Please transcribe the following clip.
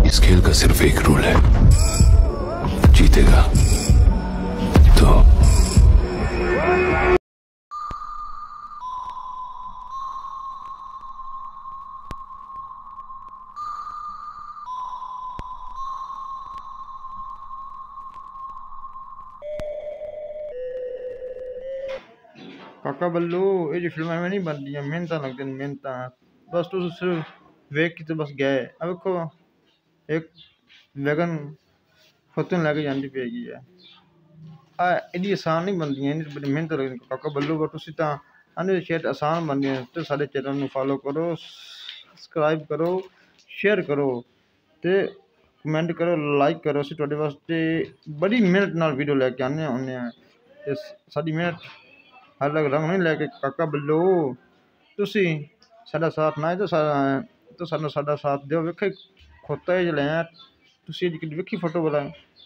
इस खेल का सिर्फ एक रूल है, जीतेगा तो। काका बल्लू ये जो फिल्म में नहीं बन रही मेहनत लगती मेहनत बस तुम सिर्फ वेख के तो बस गए। अब देखो एक वैगन फतन लैके जानी पेगी है एडी आसान नहीं बनती बड़ी मेहनत लगती काका बल्लू पर तुम तो आने शायद आसान बन रही तो सारे चैनल में फॉलो करो, सब्सक्राइब करो, शेयर करो तो कमेंट करो, लाइक करो। ਅਸੀਂ ਤੁਹਾਡੇ ਵਾਸਤੇ बड़ी मेहनत नाल वीडियो लैके आने ਹੁੰਦੇ ਆ ਤੇ ਸਾਡੀ ਮਿਹਨਤ ਹਰ ਰੰਗ ਨਹੀਂ ਲੈ ਕੇ ਕਾਕਾ ਬੱਲੂ ਤੁਸੀਂ ਸਾਡਾ ਸਾਥ ਨਾ ਤਾਂ ਸਾਨੂੰ ਸਾਡਾ ਸਾਥ ਦਿਓ। ਵੇਖੇ ਖੋਤਾ ਜਿਹਾ ਲੈ ਤੁਸੀਂ ਅੱਜ ਵੇਖੀ ਫੋਟੋ ਬਲਾ